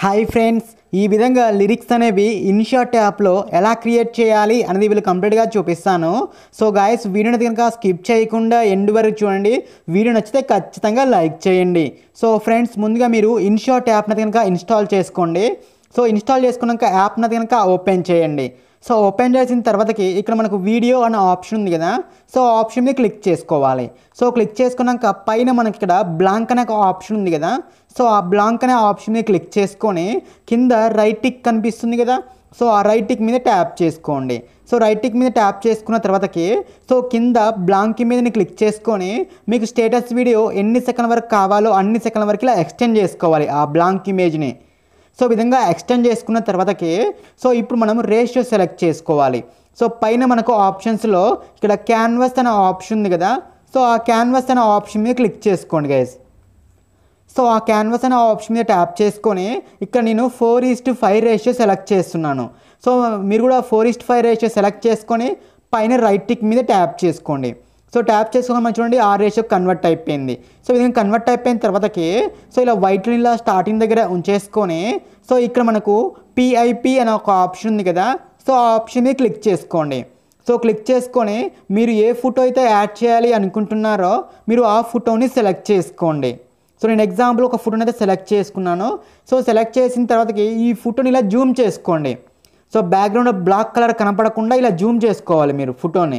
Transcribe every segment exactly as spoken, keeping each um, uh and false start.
Hi friends, ఈ విధంగా lyrics అనేవి ఇన్షాట్ యాప్లో ఎలా క్రియేట్ చేయాలి అనేది వీళ్ళు కంప్లీట్గా చూపిస్తాను. సో గాయస్, వీడియోని కనుక స్కిప్ చేయకుండా ఎండ్ వరకు చూడండి. వీడియో నచ్చితే ఖచ్చితంగా లైక్ చేయండి. సో ఫ్రెండ్స్, ముందుగా మీరు ఇన్షాట్ యాప్ని కనుక ఇన్స్టాల్ చేసుకోండి. సో ఇన్స్టాల్ చేసుకున్నాక యాప్ని కనుక ఓపెన్ చేయండి. సో ఓపెన్ చేసిన తర్వాతకి ఇక్కడ మనకు వీడియో అనే ఆప్షన్ ఉంది కదా, సో ఆప్షన్ మీద క్లిక్ చేసుకోవాలి. సో క్లిక్ చేసుకున్నాక పైన మనకి ఇక్కడ బ్లాంక్ అనే ఆప్షన్ ఉంది కదా, సో ఆ బ్లాంక్ అనే ఆప్షన్ మీద క్లిక్ చేసుకొని కింద రైట్ టిక్ కనిపిస్తుంది కదా, సో ఆ రైట్ టిక్ మీద ట్యాప్ చేసుకోండి. సో రైట్ టిక్ మీద ట్యాప్ చేసుకున్న తర్వాతకి సో కింద బ్లాంక్ మీద క్లిక్ చేసుకొని మీకు స్టేటస్ వీడియో ఎన్ని సెకండ్ వరకు కావాలో అన్ని సెకండ్ వరకు ఇలా ఎక్స్టెండ్ చేసుకోవాలి ఆ బ్లాంక్ ఇమేజ్ని. సో విధంగా ఎక్స్టెండ్ చేసుకున్న తర్వాతకి సో ఇప్పుడు మనం రేషియో సెలెక్ట్ చేసుకోవాలి. సో పైన మనకు ఆప్షన్స్లో ఇక్కడ క్యాన్వాస్ అనే ఆప్షన్ ఉంది కదా, సో ఆ క్యాన్వాస్ అనే ఆప్షన్ మీద క్లిక్ చేసుకోండి గైస్. సో ఆ క్యాన్వాస్ అనే ఆప్షన్ మీద ట్యాప్ చేసుకొని ఇక్కడ నేను four is to five ratio select చేస్తున్నాను. సో మీరు కూడా four is to five ratio select చేసుకొని పైన రైట్ టిక్ మీద ట్యాప్ చేసుకోండి. సో ట్యాప్ చేసుకోవడం మనం చూడండి ఆ రేషియో కన్వర్ట్ అయిపోయింది. సో ఈ విధంగా కన్వర్ట్ అయిపోయిన తర్వాతకి సో ఇలా వైట్ ఇలా స్టార్టింగ్ దగ్గర ఉంచేసుకొని సో ఇక్కడ మనకు పిఐపి అనే ఒక ఆప్షన్ ఉంది కదా, సో ఆ ఆప్షన్ మీద క్లిక్ చేసుకోండి. సో క్లిక్ చేసుకొని మీరు ఏ ఫోటో అయితే యాడ్ చేయాలి అనుకుంటున్నారో మీరు ఆ ఫోటోని సెలెక్ట్ చేసుకోండి. సో నేను ఎగ్జాంపుల్ ఒక ఫోటోని అయితే సెలెక్ట్ చేసుకున్నాను. సో సెలెక్ట్ చేసిన తర్వాతకి ఈ ఫోటోని ఇలా జూమ్ చేసుకోండి. సో బ్యాక్గ్రౌండ్ బ్లాక్ కలర్ కనపడకుండా ఇలా జూమ్ చేసుకోవాలి మీరు ఫోటోని.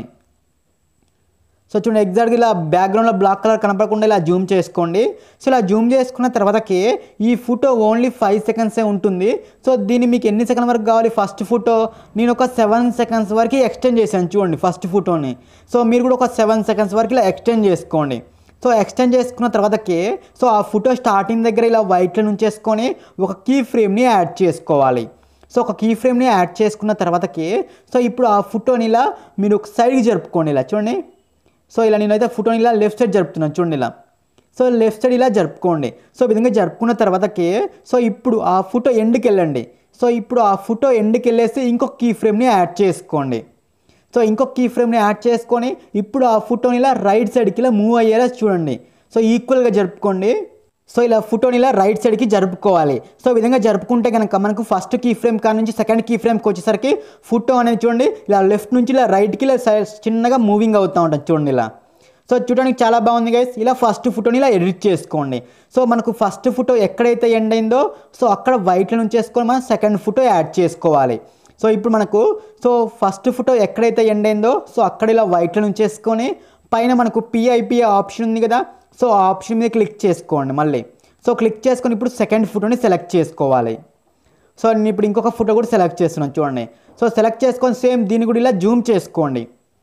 సో చూడండి, ఎగ్జాక్ట్గా ఇలా బ్యాక్గ్రౌండ్లో బ్లాక్ కలర్ కనపడకుండా ఇలా జూమ్ చేసుకోండి. సో ఇలా జూమ్ చేసుకున్న తర్వాతకి ఈ ఫోటో ఓన్లీ ఫైవ్ సెకండ్సే ఉంటుంది. సో దీన్ని మీకు ఎన్ని సెకండ్ వరకు కావాలి? ఫస్ట్ ఫోటో నేను ఒక సెవెన్ సెకండ్స్ వరకు ఎక్స్టెండ్ చేశాను చూడండి ఫస్ట్ ఫోటోని. సో మీరు కూడా ఒక సెవెన్ సెకండ్స్ వరకు ఇలా ఎక్స్టెండ్ చేసుకోండి. సో ఎక్స్టెండ్ చేసుకున్న తర్వాతకి సో ఆ ఫోటో స్టార్టింగ్ దగ్గర ఇలా వైట్లో నుంచేసుకొని ఒక కీ ఫ్రేమ్ని యాడ్ చేసుకోవాలి. సో ఒక కీ ఫ్రేమ్ని యాడ్ చేసుకున్న తర్వాతకి సో ఇప్పుడు ఆ ఫోటోని ఇలా మీరు ఒక సైడ్కి జరుపుకోండి. ఇలా చూడండి, సో ఇలా నేనైతే ఫోటోని ఇలా లెఫ్ట్ సైడ్ జరుపుతున్నాను చూడండి ఇలా. సో లెఫ్ట్ సైడ్ ఇలా జరుపుకోండి. సో ఈ విధంగా జరుపుకున్న తర్వాతకి సో ఇప్పుడు ఆ ఫోటో ఎండ్కి వెళ్ళండి. సో ఇప్పుడు ఆ ఫోటో ఎండ్కి వెళ్ళేసి ఇంకొక కీ ఫ్రేమ్ని యాడ్ చేసుకోండి. సో ఇంకొక కీ ఫ్రేమ్ని యాడ్ చేసుకొని ఇప్పుడు ఆ ఫోటోని ఇలా రైట్ సైడ్కి ఇలా మూవ్ అయ్యేలా చూడండి. సో ఈక్వల్గా జరుపుకోండి. సో ఇలా ఫోటోని ఇలా రైట్ సైడ్కి జరుపుకోవాలి. సో ఈ విధంగా జరుపుకుంటే కనుక మనకు ఫస్ట్ కీ ఫ్రేమ్ కాడ నుంచి సెకండ్ కీ ఫ్రేమ్కి వచ్చేసరికి ఫోటో అనేది చూడండి ఇలా లెఫ్ట్ నుంచి ఇలా రైట్కి ఇలా సైడ్ చిన్నగా మూవింగ్ అవుతూ ఉంటుంది చూడండి ఇలా. సో చూడడానికి చాలా బాగుంది గైస్. ఇలా ఫస్ట్ ఫోటోని ఇలా ఎడిట్ చేసుకోండి. సో మనకు ఫస్ట్ ఫోటో ఎక్కడైతే ఎండ్ అయిందో సో అక్కడ వైట్లో నుంచి వేసుకొని మనం సెకండ్ ఫోటో యాడ్ చేసుకోవాలి. సో ఇప్పుడు మనకు సో ఫస్ట్ ఫోటో ఎక్కడైతే ఎండ్ అయిందో సో అక్కడ ఇలా వైట్లో నుంచి వేసుకొని పైన మనకు పిఐపి ఆప్షన్ ఉంది కదా, సో ఆ ఆప్షన్ మీద క్లిక్ చేసుకోండి మళ్ళీ. సో క్లిక్ చేసుకొని ఇప్పుడు సెకండ్ ఫోటోని సెలెక్ట్ చేసుకోవాలి. సో నేను ఇప్పుడు ఇంకొక ఫోటో కూడా సెలెక్ట్ చేస్తున్నాను చూడండి. సో సెలెక్ట్ చేసుకొని సేమ్ దీన్ని కూడా ఇలా జూమ్ చేసుకోండి.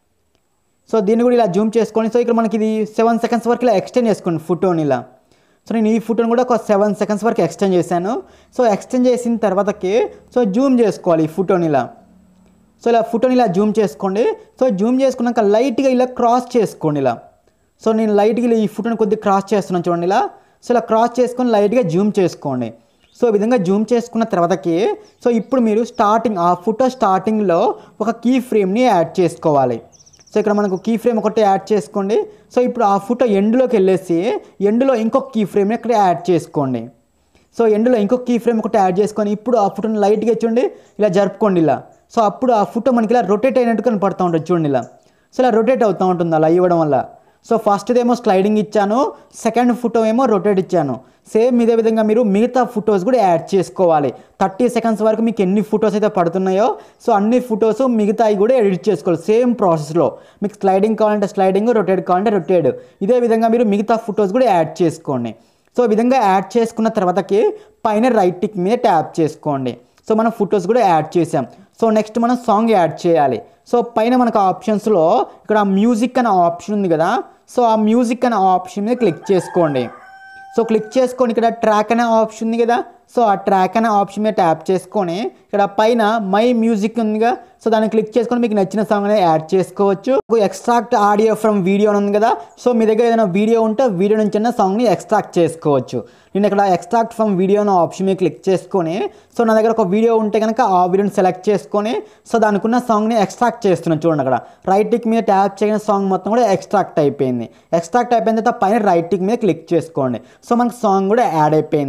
సో దీన్ని కూడా ఇలా జూమ్ చేసుకోండి. సో ఇక్కడ మనకి ఇది సెవెన్ సెకండ్స్ వరకు ఇలా ఎక్స్టెండ్ చేసుకోండి ఫోటోని ఇలా. సో నేను ఈ ఫోటోని కూడా ఒక సెవెన్ సెకండ్స్ వరకు ఎక్స్టెండ్ చేశాను. సో ఎక్స్టెండ్ చేసిన తర్వాతకి సో జూమ్ చేసుకోవాలి ఈ ఫోటోని ఇలా. సో ఇలా ఫోటోని ఇలా జూమ్ చేసుకోండి. సో జూమ్ చేసుకున్నాక లైట్గా ఇలా క్రాస్ చేసుకోండి ఇలా. సో నేను లైట్గా ఈ ఫోటోని కొద్దిగా క్రాస్ చేస్తున్నాను చూడండి ఇలా. సో ఇలా క్రాస్ చేసుకొని లైట్గా జూమ్ చేసుకోండి. సో ఈ విధంగా జూమ్ చేసుకున్న తర్వాతకి సో ఇప్పుడు మీరు స్టార్టింగ్ ఆ ఫోటో స్టార్టింగ్లో ఒక కీ ఫ్రేమ్ని యాడ్ చేసుకోవాలి. సో ఇక్కడ మనకు కీ ఫ్రేమ్ ఒకటి యాడ్ చేసుకోండి. సో ఇప్పుడు ఆ ఫోటో ఎండ్లోకి వెళ్ళేసి ఎండ్లో ఇంకొక కీ ఫ్రేమ్ని ఇక్కడ యాడ్ చేసుకోండి. సో ఎండ్లో ఇంకొక కీ ఫ్రేమ్ ఒకటి యాడ్ చేసుకొని ఇప్పుడు ఆ ఫోటోని లైట్గా చూడండి ఇలా జరుపుకోండి ఇలా. సో అప్పుడు ఆ ఫోటో మనకి ఇలా రొటేట్ అయినట్టు కనపడుతూ ఉంటుంది చూడండి ఇలా. సో ఇలా రొటేట్ అవుతూ ఉంటుంది అలా ఇవ్వడం వల్ల. సో ఫస్ట్దేమో స్లైడింగ్ ఇచ్చాను, సెకండ్ ఫోటో ఏమో రొటేట్ ఇచ్చాను. సేమ్ ఇదే విధంగా మీరు మిగతా ఫొటోస్ కూడా యాడ్ చేసుకోవాలి. థర్టీ సెకండ్స్ వరకు మీకు ఎన్ని ఫొటోస్ అయితే పడుతున్నాయో సో అన్ని ఫొటోస్ మిగతాయి కూడా ఎడిట్ చేసుకోవాలి సేమ్ ప్రాసెస్లో. మీకు స్లైడింగ్ కావాలంటే స్లైడింగ్, రొటేట్ కావాలంటే రొటేట్. ఇదే విధంగా మీరు మిగతా ఫొటోస్ కూడా యాడ్ చేసుకోండి. సో ఈ విధంగా యాడ్ చేసుకున్న తర్వాతకి పైన రైట్ టిక్ మీద ట్యాప్ చేసుకోండి. సో మనం ఫొటోస్ కూడా యాడ్ చేసాం. సో నెక్స్ట్ మనం సాంగ్ యాడ్ చేయాలి. సో పైన మనకు ఆప్షన్స్లో ఇక్కడ మ్యూజిక్ అనే ఆప్షన్ ఉంది కదా, సో ఆ మ్యూజిక్ అనే ఆప్షన్ మీద క్లిక్ చేసుకోండి. సో క్లిక్ చేసుకొని ఇక్కడ ట్రాక్ అనే ఆప్షన్ ఉంది కదా, సో ఆ ట్రాక్ అనే ఆప్షన్ మీద ట్యాప్ చేసుకొని ఇక్కడ పైన మై మ్యూజిక్ ఉందిగా, సో దాన్ని క్లిక్ చేసుకొని మీకు నచ్చిన సాంగ్ అనేది యాడ్ చేసుకోవచ్చు. ఎక్స్ట్రాక్ట్ ఆడియో ఫ్రమ్ వీడియో అని ఉంది కదా, సో మీ దగ్గర ఏదైనా వీడియో ఉంటే వీడియో నుంచి అయినా సాంగ్ని ఎక్స్ట్రాక్ట్ చేసుకోవచ్చు. నేను ఇక్కడ ఎక్స్ట్రాక్ట్ ఫ్రమ్ వీడియో అనే ఆప్షన్ మీద క్లిక్ చేసుకొని సో నా దగ్గర ఒక వీడియో ఉంటే కనుక ఆ వీడియోని సెలెక్ట్ చేసుకొని సో దానికున్న సాంగ్ని ఎక్స్ట్రాక్ట్ చేస్తున్నాను చూడండి. అక్కడ రైట్ టిక్ మీద ట్యాప్ చేయని సాంగ్ మొత్తం కూడా ఎక్స్ట్రాక్ట్ అయిపోయింది. ఎక్స్ట్రాక్ట్ అయిపోయిన తర్వాత పైన రైట్ టిక్ మీద క్లిక్ చేసుకోండి. సో మనకు సాంగ్ కూడా యాడ్ అయిపోయింది.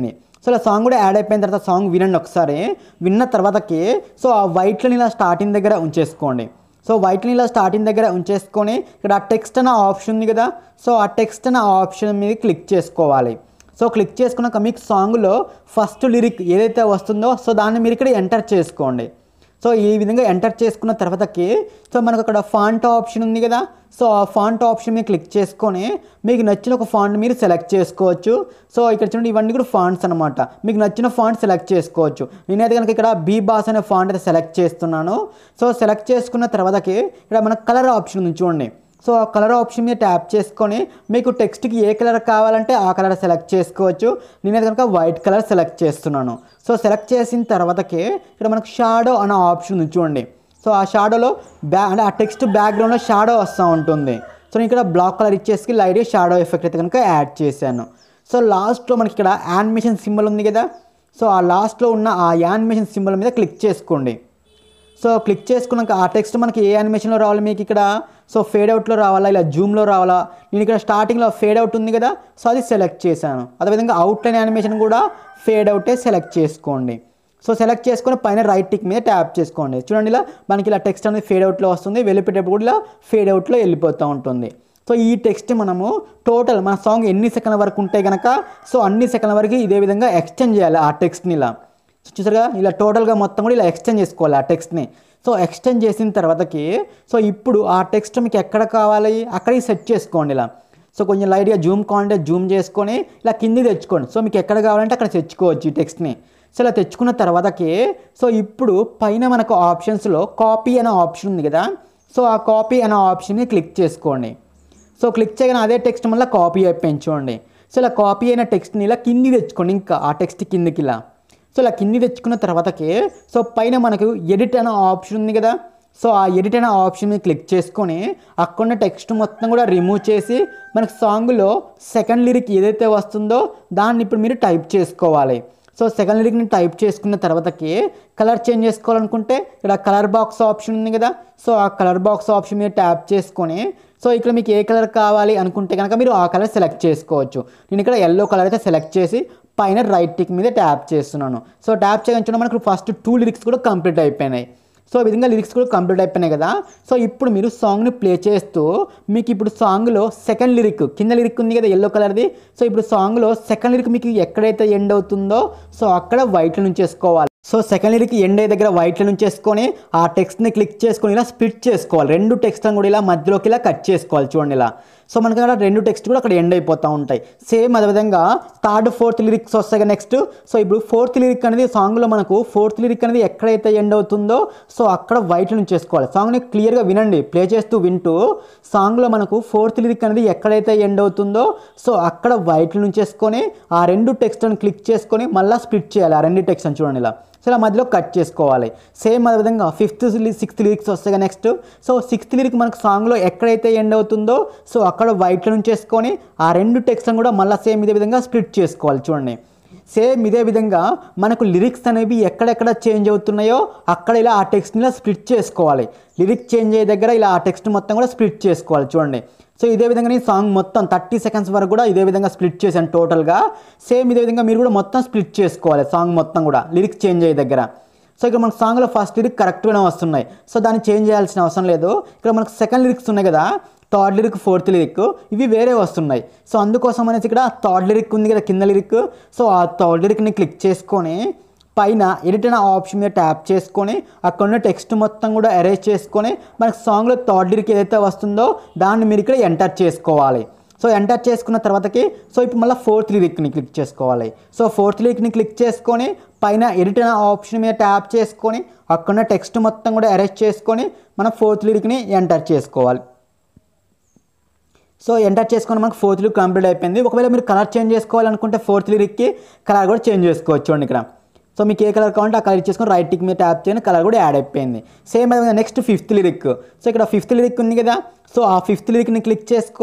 సో ఇలా సాంగ్ కూడా యాడ్ అయిపోయిన తర్వాత సాంగ్ వినండి ఒకసారి. విన్న తర్వాతకి సో ఆ వైట్లని ఇలా స్టార్టింగ్ దగ్గర ఉంచేసుకోండి. సో వైట్ని ఇలా స్టార్టింగ్ దగ్గర ఉంచేసుకొని ఇక్కడ ఆ టెక్స్ట్ అనే ఆప్షన్ ఉంది కదా, సో ఆ టెక్స్ట్ అనే ఆప్షన్ మీద క్లిక్ చేసుకోవాలి. సో క్లిక్ చేసుకున్నాక మీకు సాంగ్లో ఫస్ట్ లిరిక్ ఏదైతే వస్తుందో సో దాన్ని మీరు ఇక్కడ ఎంటర్ చేసుకోండి. సో ఈ విధంగా ఎంటర్ చేసుకున్న తర్వాతకి సో మనకు అక్కడ ఫాంట్ ఆప్షన్ ఉంది కదా, సో ఆ ఫాంట్ ఆప్షన్ మీద క్లిక్ చేసుకొని మీకు నచ్చిన ఒక ఫాంట్ మీరు సెలెక్ట్ చేసుకోవచ్చు. సో ఇక్కడ చూడండి ఇవన్నీ కూడా ఫాంట్స్ అనమాట, మీకు నచ్చిన ఫాంట్ సెలెక్ట్ చేసుకోవచ్చు. నేనైతే కనుక ఇక్కడ బీ బాస్ అనే ఫాంట్ అయితే సెలెక్ట్ చేస్తున్నాను. సో సెలెక్ట్ చేసుకున్న తర్వాతకి ఇక్కడ మనకు కలర్ ఆప్షన్ ఉంది చూడండి. సో ఆ కలర్ ఆప్షన్ మీద ట్యాప్ చేసుకొని మీకు టెక్స్ట్కి ఏ కలర్ కావాలంటే ఆ కలర్ సెలెక్ట్ చేసుకోవచ్చు. నేనైతే కనుక వైట్ కలర్ సెలెక్ట్ చేస్తున్నాను. సో సెలెక్ట్ చేసిన తర్వాతకి ఇక్కడ మనకు షాడో అనే ఆప్షన్ ఉంది చూడండి. సో ఆ షాడోలో బ్యా అంటే ఆ టెక్స్ట్ బ్యాక్గ్రౌండ్లో షాడో వస్తూ ఉంటుంది. సో నేను ఇక్కడ బ్లాక్ కలర్ ఇచ్చేసి లైట్గా షాడో ఎఫెక్ట్ అయితే కనుక యాడ్ చేశాను. సో లాస్ట్లో మనకి ఇక్కడ యానిమేషన్ సింబల్ ఉంది కదా, సో ఆ లాస్ట్లో ఉన్న ఆ యానిమేషన్ సింబల్ మీద క్లిక్ చేసుకోండి. సో క్లిక్ చేసుకున్నాక ఆ టెక్స్ట్ మనకి ఏ యానిమేషన్లో రావాలి మీకు ఇక్కడ, సో ఫేడ్ అవుట్లో రావాలా ఇలా జూమ్లో రావాలా, నేను ఇక్కడ స్టార్టింగ్లో ఫేడ్ అవుట్ ఉంది కదా, సో అది సెలెక్ట్ చేశాను. అదేవిధంగా అవుట్లైన్ యానిమేషన్ కూడా ఫేడ్ అవుటే సెలెక్ట్ చేసుకోండి. సో సెలెక్ట్ చేసుకొని పైన రైట్ టిక్ మీద ట్యాప్ చేసుకోండి. చూడండి ఇలా మనకి ఇలా టెక్స్ట్ అనేది ఫేడ్ అవుట్లో వస్తుంది, వెళ్ళిపోయేటప్పుడు కూడా ఇలా ఫేడ్ అవుట్లో వెళ్ళిపోతూ ఉంటుంది. సో ఈ టెక్స్ట్ మనము టోటల్ మన సాంగ్ ఎన్ని సెకండ్ల వరకు ఉంటాయి కనుక సో అన్ని సెకండ్ల వరకు ఇదే విధంగా ఎక్స్టెండ్ చేయాలి ఆ టెక్స్ట్ని. ఇలా చూసారుగా ఇలా టోటల్గా మొత్తం కూడా ఇలా ఎక్స్టెండ్ చేసుకోవాలి ఆ టెక్స్ట్ని. సో ఎక్స్టెండ్ చేసిన తర్వాతకి సో ఇప్పుడు ఆ టెక్స్ట్ మీకు ఎక్కడ కావాలి అక్కడికి సెట్ చేసుకోండి ఇలా. సో కొంచెం లైట్గా జూమ్ కావాలంటే జూమ్ చేసుకొని ఇలా కిందికి తెచ్చుకోండి. సో మీకు ఎక్కడ కావాలంటే అక్కడ తెచ్చుకోవచ్చు ఈ టెక్స్ట్ని. సో ఇలా తెచ్చుకున్న తర్వాతకి సో ఇప్పుడు పైన మనకు ఆప్షన్స్లో కాపీ అనే ఆప్షన్ ఉంది కదా, సో ఆ కాపీ అనే ఆప్షన్ని క్లిక్ చేసుకోండి. సో క్లిక్ చేయగానే అదే టెక్స్ట్ మళ్ళీ కాపీ అయిపోయింది చూడండి. సో ఇలా కాపీ అయిన టెక్స్ట్ని ఇలా కింది తెచ్చుకోండి, ఇంకా ఆ టెక్స్ట్ కిందికి ఇలా. సో ఇలా కింది తెచ్చుకున్న తర్వాతకి సో పైన మనకు ఎడిట్ అనే ఆప్షన్ ఉంది కదా, సో ఆ ఎడిట్ అనే ఆప్షన్ మీద క్లిక్ చేసుకొని అక్కడ టెక్స్ట్ మొత్తం కూడా రిమూవ్ చేసి మనకు సాంగ్లో సెకండ్ లిరిక్ ఏదైతే వస్తుందో దాన్ని ఇప్పుడు మీరు టైప్ చేసుకోవాలి. సో సెకండ్ లిరిక్ని టైప్ చేసుకున్న తర్వాతకి కలర్ చేంజ్ చేసుకోవాలనుకుంటే ఇక్కడ కలర్ బాక్స్ ఆప్షన్ ఉంది కదా, సో ఆ కలర్ బాక్స్ ఆప్షన్ మీద ట్యాప్ చేసుకొని సో ఇక్కడ మీకు ఏ కలర్ కావాలి అనుకుంటే కనుక మీరు ఆ కలర్ సెలెక్ట్ చేసుకోవచ్చు. నేను ఇక్కడ ఎల్లో కలర్ అయితే సెలెక్ట్ చేసి పైన రైట్ టిక్ మీద ట్యాప్ చేస్తున్నాను. సో ట్యాప్ చేయడం మనకు ఫస్ట్ టూ లిరిక్స్ కూడా కంప్లీట్ అయిపోయినాయి. సో ఈ విధంగా లిరిక్స్ కూడా కంప్లీట్ అయిపోయినాయి కదా. సో ఇప్పుడు మీరు సాంగ్ని ప్లే చేస్తూ మీకు ఇప్పుడు సాంగ్లో సెకండ్ లిరిక్ కింద లిరిక్ ఉంది కదా ఎల్లో కలర్ది, సో ఇప్పుడు సాంగ్లో సెకండ్ లిరిక్ మీకు ఎక్కడైతే ఎండ్ అవుతుందో సో అక్కడ వైట్లో నుంచి వేసుకోవాలి. సో సెకండ్ లిరిక్ ఎండ్ అయ్యే దగ్గర వైట్లో నుంచి వేసుకొని ఆ టెక్స్ట్ని క్లిక్ చేసుకొని ఇలా స్ప్లిట్ చేసుకోవాలి. రెండు టెక్స్ట్లను కూడా ఇలా మధ్యలోకి ఇలా కట్ చేసుకోవాలి చూడండి ఇలా. సో మనకి అక్కడ రెండు టెక్స్ట్ కూడా అక్కడ ఎండ్ అయిపోతూ ఉంటాయి. సేమ్ అదేవిధంగా థర్డ్ ఫోర్త్ లిరిక్స్ వస్తాయి నెక్స్ట్. సో ఇప్పుడు ఫోర్త్ లిరిక్ అనేది సాంగ్లో మనకు ఫోర్త్ లిరిక్ అనేది ఎక్కడైతే ఎండ్ అవుతుందో సో అక్కడ వైట్ నుంచి చేసుకోవాలి. సాంగ్ని క్లియర్గా వినండి, ప్లే చేస్తూ వింటూ సాంగ్లో మనకు ఫోర్త్ లిరిక్ అనేది ఎక్కడైతే ఎండ్ అవుతుందో సో అక్కడ వైట్ నుంచి వేసుకొని ఆ రెండు టెక్స్ట్లను క్లిక్ చేసుకొని మళ్ళీ స్ప్లిట్ చేయాలి. ఆ రెండు టెక్స్ట్ అని చూడండి ఇలా. సో ఇలా మధ్యలో కట్ చేసుకోవాలి. సేమ్ అదేవిధంగా ఫిఫ్త్ సిక్స్త్ లిరిక్స్ వస్తాయి నెక్స్ట్. సో సిక్స్త్ లిరిక్ మనకు సాంగ్లో ఎక్కడైతే ఎండ్ అవుతుందో సో అక్కడ వైట్లో నుంచి వేసుకొని ఆ రెండు టెక్స్ట్లను కూడా మళ్ళీ సేమ్ ఇదే విధంగా స్ప్లిట్ చేసుకోవాలి చూడండి. సేమ్ ఇదే విధంగా మనకు లిరిక్స్ అనేవి ఎక్కడెక్కడ చేంజ్ అవుతున్నాయో అక్కడ ఇలా ఆ టెక్స్ట్ని ఇలా స్ప్లిట్ చేసుకోవాలి. లిరిక్ చేంజ్ అయ్యే దగ్గర ఇలా ఆ టెక్స్ట్ మొత్తం కూడా స్ప్లిట్ చేసుకోవాలి చూడండి. సో ఇదే విధంగా నేను సాంగ్ మొత్తం థర్టీ సెకండ్స్ వరకు కూడా ఇదే విధంగా స్ప్లిట్ చేశాను టోటల్గా. సేమ్ ఇదే విధంగా మీరు కూడా మొత్తం స్ప్లిట్ చేసుకోవాలి సాంగ్ మొత్తం కూడా లిరిక్స్ చేంజ్ అయ్యే దగ్గర. సో ఇక్కడ మనకు సాంగ్లో ఫస్ట్ లిరిక్ కరెక్ట్గానే వస్తున్నాయి, సో దాన్ని చేంజ్ చేయాల్సిన అవసరం లేదు. ఇక్కడ మనకు సెకండ్ లిరిక్స్ ఉన్నాయి కదా, థర్డ్ లిరిక్ ఫోర్త్ లిరిక్ ఇవి వేరే వస్తున్నాయి. సో అందుకోసం అనేసి ఇక్కడ థర్డ్ లిరిక్ ఉంది కదా కింద లిరిక్, సో ఆ థర్డ్ లిరిక్ని క్లిక్ చేసుకొని పైన ఎడిట్ అనే ఆప్షన్ మీద ట్యాప్ చేసుకొని అక్కడ ఉన్న టెక్స్ట్ మొత్తం కూడా అరేంజ్ చేసుకొని మనకు సాంగ్లో థర్డ్ లిరిక్ ఏదైతే వస్తుందో దాన్ని మీరు ఇక్కడ ఎంటర్ చేసుకోవాలి. సో ఎంటర్ చేసుకున్న తర్వాతకి సో ఇప్పుడు మళ్ళీ ఫోర్త్ లిరిక్ని క్లిక్ చేసుకోవాలి. సో ఫోర్త్ లిరిక్ని క్లిక్ చేసుకొని పైన ఎడిట్ అనే ఆప్షన్ మీద ట్యాప్ చేసుకొని అక్కడ ఉన్న టెక్స్ట్ మొత్తం కూడా అరేంజ్ చేసుకొని మనం ఫోర్త్ లిరిక్ని ఎంటర్ చేసుకోవాలి. సో ఎంటర్ చేసుకొని మనకు ఫోర్త్ లిరిక్ కంప్లీట్ అయిపోయింది. ఒకవేళ మీరు కలర్ చేంజ్ చేసుకోవాలనుకుంటే ఫోర్త్ లిరిక్కి కలర్ కూడా చేంజ్ చేసుకోవచ్చు చూడండి ఇక్కడ. సో మీకు ఏ కలర్ కావాలంటే ఆ కలర్ ఇచ్చేసుకొని రైట్ టిక్ మీద ట్యాప్ చేయండి, కలర్ కూడా యాడ్ అయిపోయింది. సేమ్ అదే నెక్స్ట్ ఫిఫ్త్ లిరిక్. సో ఇక్కడ ఫిఫ్త్ లిరిక్ ఉంది కదా, సో ఆ ఫిఫ్త్ లిరిక్ని క్లిక్ చేసుకొని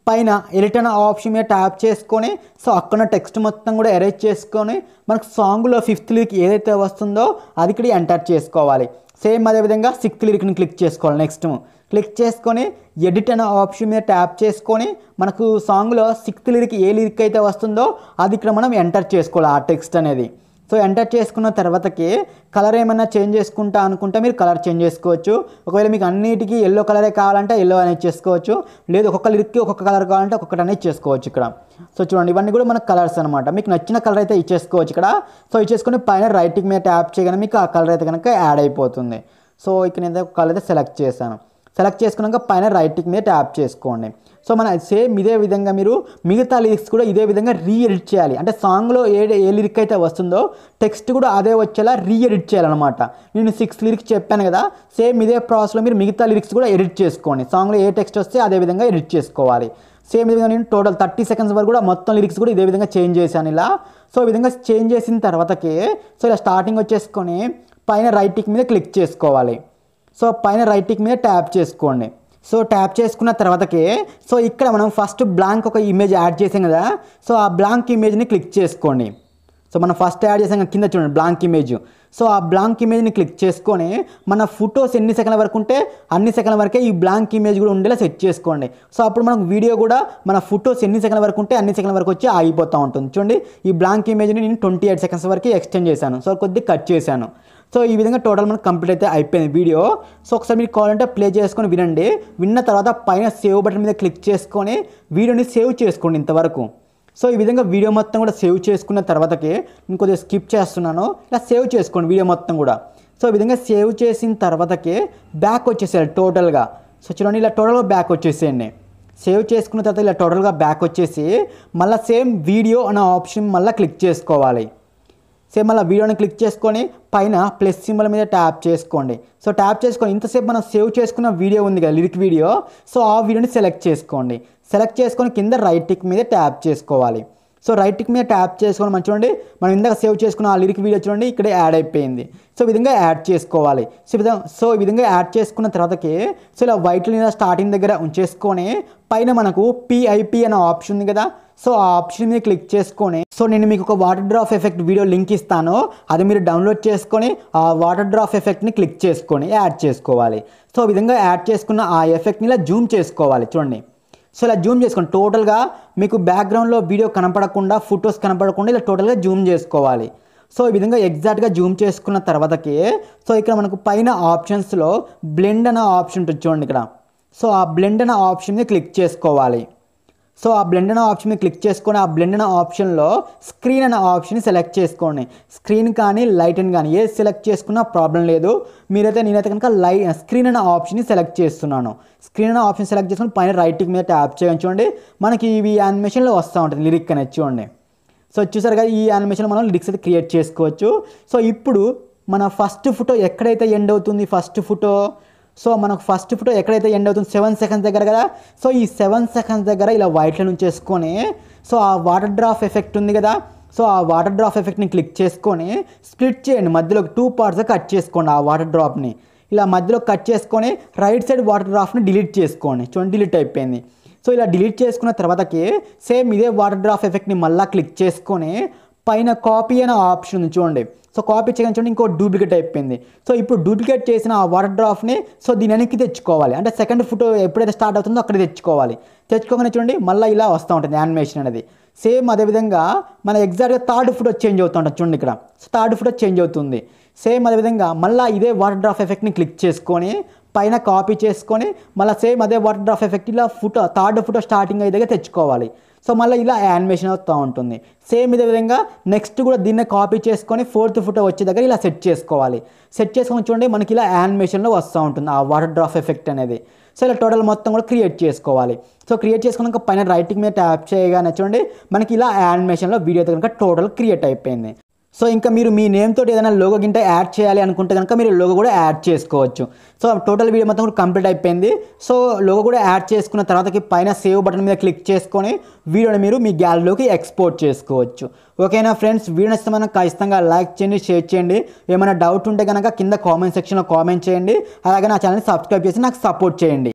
పైన ఎడిట్ అనే ఆప్షన్ మీద ట్యాప్ చేసుకొని సో అక్కడ టెక్స్ట్ మొత్తం కూడా ఎరేజ్ చేసుకొని మనకు సాంగ్లో ఫిఫ్త్ లిరిక్ ఏదైతే వస్తుందో అది ఇక్కడ ఎంటర్ చేసుకోవాలి. సేమ్ అదేవిధంగా సిక్స్త్ లిరిక్ని క్లిక్ చేసుకోవాలి. నెక్స్ట్ క్లిక్ చేసుకొని ఎడిట్ అనే ఆప్షన్ మీద ట్యాప్ చేసుకొని మనకు సాంగ్లో సిక్స్త్ లిరిక్ ఏ లిరిక్ అయితే వస్తుందో అది ఇక్కడ మనం ఎంటర్ చేసుకోవాలి ఆ టెక్స్ట్ అనేది. సో ఎంటర్ చేసుకున్న తర్వాతకి కలర్ ఏమైనా చేంజ్ చేసుకుంటా అనుకుంటే మీరు కలర్ చేంజ్ చేసుకోవచ్చు. ఒకవేళ మీకు అన్నిటికీ ఎల్లో కలరే కావాలంటే ఎల్లో అనేది చేసుకోవచ్చు, లేదు ఒక్కొక్క లిరిక్కి ఒక్కొక్క కలర్ కావాలంటే ఒక్కొక్కటి అనేది చేసుకోవచ్చు ఇక్కడ. సో చూడండి ఇవన్నీ కూడా మన కలర్స్ అనమాట. మీకు నచ్చిన కలర్ అయితే ఇచ్చేసుకోవచ్చు ఇక్కడ. సో ఇచ్చేసుకొని పైన రైటింగ్ మీద ట్యాప్ చేయగానే మీకు ఆ కలర్ అయితే కనుక యాడ్ అయిపోతుంది. సో ఇక్కడ నేను ఒక కలర్ అయితే సెలెక్ట్ చేశాను. సెలెక్ట్ చేసుకున్నాక పైన రైటింగ్ మీద ట్యాప్ చేసుకోండి. సో మన సేమ్ ఇదే విధంగా మీరు మిగతా లిరిక్స్ కూడా ఇదే విధంగా రీ ఎడిట్ చేయాలి. అంటే సాంగ్లో ఏ ఏ లిరిక్ అయితే వస్తుందో టెక్స్ట్ కూడా అదే వచ్చేలా రీ ఎడిట్ చేయాలన్నమాట. నేను సిక్స్ లిరిక్స్ చెప్పాను కదా, సేమ్ ఇదే ప్రాసెస్లో మీరు మిగతా లిరిక్స్ కూడా ఎడిట్ చేసుకోండి. సాంగ్లో ఏ టెక్స్ట్ వస్తే అదే విధంగా ఎడిట్ చేసుకోవాలి. సేమ్ విధంగా నేను టోటల్ థర్టీ సెకండ్స్ వరకు కూడా మొత్తం లిరిక్స్ కూడా ఇదే విధంగా చేంజ్ చేశాను ఇలా. సో ఈ విధంగా చేంజ్ చేసిన తర్వాతకి సో ఇలా స్టార్టింగ్ వచ్చేసుకొని పైన రైటింగ్ మీద క్లిక్ చేసుకోవాలి. సో పైన రైటింగ్ మీద ట్యాప్ చేసుకోండి. సో ట్యాప్ చేసుకున్న తర్వాతకి సో ఇక్కడ మనం ఫస్ట్ బ్లాంక్ ఒక ఇమేజ్ యాడ్ చేసాం కదా, సో ఆ బ్లాంక్ ఇమేజ్ని క్లిక్ చేసుకోండి. సో మనం ఫస్ట్ యాడ్ చేసాం కింద చూడండి బ్లాంక్ ఇమేజ్. సో ఆ బ్లాంక్ ఇమేజ్ని క్లిక్ చేసుకొని మన ఫొటోస్ ఎన్ని సెకండ్ల వరకు ఉంటే అన్ని సెకండ్ల వరకే ఈ బ్లాంక్ ఇమేజ్ కూడా ఉండేలా సెట్ చేసుకోండి. సో అప్పుడు మనకు వీడియో కూడా మన ఫొటోస్ ఎన్ని సెకండ్ల వరకు ఉంటే అన్ని సెకండ్ల వరకు వచ్చి ఆగిపోతూ ఉంటుంది. చూడండి ఈ బ్లాంక్ ఇమేజ్ని నేను ట్వంటీ ఎయిట్ సెకండ్స్ వరకు ఎక్స్టెండ్ చేశాను. సో కొద్దిగా కట్ చేశాను. సో ఈ విధంగా టోటల్ మనకు కంప్లీట్ అయితే అయిపోయింది వీడియో. సో ఒకసారి మీరు కావాలంటే ప్లే చేసుకొని వినండి. విన్న తర్వాత పైన సేవ్ బటన్ మీద క్లిక్ చేసుకొని వీడియోని సేవ్ చేసుకోండి ఇంతవరకు. సో ఈ విధంగా వీడియో మొత్తం కూడా సేవ్ చేసుకున్న తర్వాతకి నేను కొద్దిగా స్కిప్ చేస్తున్నాను, ఇలా సేవ్ చేసుకోండి వీడియో మొత్తం కూడా. సో ఈ విధంగా సేవ్ చేసిన తర్వాతకి బ్యాక్ వచ్చేసేయాలి టోటల్గా. సో చూడండి ఇలా టోటల్గా బ్యాక్ వచ్చేసేయండి. సేవ్ చేసుకున్న తర్వాత ఇలా టోటల్గా బ్యాక్ వచ్చేసి మళ్ళీ సేమ్ వీడియో అనే ఆప్షన్ మళ్ళీ క్లిక్ చేసుకోవాలి. సేమ్ మళ్ళీ వీడియోని క్లిక్ చేసుకొని పైన ప్లస్ సింబల్ మీద ట్యాప్ చేసుకోండి. సో ట్యాప్ చేసుకొని ఇంతసేపు మనం సేవ్ చేసుకున్న వీడియో ఉంది కదా లిరిక్ వీడియో, సో ఆ వీడియోని సెలెక్ట్ చేసుకోండి. సెలెక్ట్ చేసుకొని కింద రైట్ టిక్ మీద ట్యాప్ చేసుకోవాలి. సో రైట్ టిక్ మీద ట్యాప్ చేసుకొని మనం చూడండి మనం ఇందాక సేవ్ చేసుకున్న ఆ లిరిక్ వీడియో చూడండి ఇక్కడే యాడ్ అయిపోయింది. సో ఈ విధంగా యాడ్ చేసుకోవాలి. సో ఈ విధంగా సో ఈ విధంగా యాడ్ చేసుకున్న తర్వాతకి సో ఇలా వైట్ లైన్ స్టార్టింగ్ దగ్గర ఉంచేసుకొని పైన మనకు పిఐపి అనే ఆప్షన్ ఉంది కదా, సో ఆ ఆప్షన్ మీద క్లిక్ చేసుకొని సో నేను మీకు ఒక water drop effect video link ఇస్తాను, అది మీరు డౌన్లోడ్ చేసుకొని ఆ వాటర్ డ్రాప్ ఎఫెక్ట్ని క్లిక్ చేసుకొని యాడ్ చేసుకోవాలి. సో ఈ విధంగా యాడ్ చేసుకున్న ఆ ఎఫెక్ట్ని ఇలా జూమ్ చేసుకోవాలి చూడండి. సో ఇలా జూమ్ చేసుకోండి టోటల్గా మీకు బ్యాక్గ్రౌండ్లో వీడియో కనపడకుండా ఫొటోస్ కనపడకుండా ఇలా టోటల్గా జూమ్ చేసుకోవాలి. సో ఈ విధంగా ఎగ్జాక్ట్గా జూమ్ చేసుకున్న తర్వాతకి సో ఇక్కడ మనకు పైన ఆప్షన్స్లో బ్లెండ్ అనే ఆప్షన్ ఉంటుంది చూడండి ఇక్కడ. సో ఆ బ్లెండ్ అనే ఆప్షన్ మీద క్లిక్ చేసుకోవాలి. సో ఆ బ్లెండ్ అనే ఆప్షన్ మీద క్లిక్ చేసుకొని ఆ బ్లెండ్ అనే ఆప్షన్లో స్క్రీన్ అనే ఆప్షన్ సెలెక్ట్ చేసుకోండి. స్క్రీన్ కానీ లైట్ అని కానీ ఏది సెలెక్ట్ చేసుకున్నా ప్రాబ్లం లేదు. మీరైతే నేనైతే కనుక లై స్క్రీన్ అనే ఆప్షన్ని సెలెక్ట్ చేస్తున్నాను. స్క్రీన్ అనే ఆప్షన్ సెలెక్ట్ చేసుకొని పైన రైట్ మీద ట్యాప్ చేయండి. చూడండి మనకి ఇవి యానిమేషన్లో వస్తూ ఉంటుంది లిరిక్ అనేది చూడండి. సో చూసారు కదా ఈ యానిమేషన్లో మనం లిరిక్స్ అయితే క్రియేట్ చేసుకోవచ్చు. సో ఇప్పుడు మన ఫస్ట్ ఫోటో ఎక్కడైతే ఎండ్ అవుతుంది ఫస్ట్ ఫోటో సో మనకు ఫస్ట్ ఫోటో ఎక్కడైతే ఎండ్ అవుతుంది సెవెన్ సెకండ్స్ దగ్గర కదా, సో ఈ సెవెన్ సెకండ్స్ దగ్గర ఇలా వైట్ లైన్ ఉంచేసుకొని సో ఆ వాటర్ డ్రాప్ ఎఫెక్ట్ ఉంది కదా, సో ఆ వాటర్ డ్రాప్ ఎఫెక్ట్ని క్లిక్ చేసుకొని స్ప్లిట్ చేయండి, మధ్యలో టూ పార్ట్స్గా కట్ చేసుకోండి. ఆ వాటర్ డ్రాప్ని ఇలా మధ్యలో కట్ చేసుకొని రైట్ సైడ్ వాటర్ డ్రాప్ని డిలీట్ చేసుకోండి. చూడండి డిలీట్ అయిపోయింది. సో ఇలా డిలీట్ చేసుకున్న తర్వాతకి సేమ్ ఇదే వాటర్ డ్రాప్ ఎఫెక్ట్ని మళ్ళీ క్లిక్ చేసుకొని పైన కాపీ అనే ఆప్షన్ ఉంది చూడండి. సో కాపీ చేయడం చూడండి ఇంకో డూప్లికేట్ అయిపోయింది. సో ఇప్పుడు డూప్లికేట్ చేసిన ఆ వాటర్ డ్రాప్ని సో దీని వెనక్కి తెచ్చుకోవాలి. అంటే సెకండ్ ఫోటో ఎప్పుడైతే స్టార్ట్ అవుతుందో అక్కడ తెచ్చుకోవాలి. తెచ్చుకోగానే చూడండి మళ్ళీ ఇలా వస్తూ ఉంటుంది యానిమేషన్ అనేది. సేమ్ అదేవిధంగా మన ఎగ్జాక్ట్గా థర్డ్ ఫోటో చేంజ్ అవుతూ ఉంటుంది చూడండి ఇక్కడ. సో థర్డ్ ఫోటో చేంజ్ అవుతుంది. సేమ్ అదేవిధంగా మళ్ళీ ఇదే వాటర్ డ్రాప్ ఎఫెక్ట్ని క్లిక్ చేసుకొని పైన కాపీ చేసుకొని మళ్ళీ సేమ్ అదే వాటర్ డ్రాప్ ఎఫెక్ట్ ఇలా ఫోటో థర్డ్ ఫోటో స్టార్టింగ్ అయ్యేదిగా తెచ్చుకోవాలి. సో మళ్ళీ ఇలా యానిమేషన్ అవుతూ ఉంటుంది. సేమ్ ఇదే విధంగా నెక్స్ట్ కూడా దీన్ని కాపీ చేసుకొని ఫోర్త్ ఫోటో వచ్చే దగ్గర ఇలా సెట్ చేసుకోవాలి. సెట్ చేసుకొని చూడండి మనకి ఇలా యానిమేషన్లో వస్తూ ఉంటుంది ఆ వాటర్ డ్రాప్ ఎఫెక్ట్ అనేది. సో ఇలా టోటల్ మొత్తం కూడా క్రియేట్ చేసుకోవాలి. సో క్రియేట్ చేసుకున్నాక పైన రైటింగ్ మీద ట్యాప్ చేయగానే చూడండి మనకి ఇలా యానిమేషన్లో వీడియో కనుక టోటల్ క్రియేట్ అయిపోయింది. సో ఇంకా మీరు మీ నేమ్ తోటి ఏదైనా లోగో గింట యాడ్ చేయాలి అనుకుంటే కనుక మీరు లోగో కూడా యాడ్ చేసుకోవచ్చు. సో టోటల్ వీడియో మొత్తం కూడా కంప్లీట్ అయిపోయింది. సో లోగో కూడా యాడ్ చేసుకున్న తర్వాతకి పైన సేవ్ బటన్ మీద క్లిక్ చేసుకొని వీడియోని మీరు మీ గ్యాలరీలోకి ఎక్స్పోర్ట్ చేసుకోవచ్చు. ఓకేనా ఫ్రెండ్స్, వీడియో నచ్చితే మనం ఖచ్చితంగా లైక్ చేయండి, షేర్ చేయండి. ఏమైనా డౌట్ ఉంటే కనుక కింద కామెంట్ సెక్షన్లో కామెంట్ చేయండి. అలాగే నా ఛానల్ని సబ్స్క్రైబ్ చేసి నాకు సపోర్ట్ చేయండి.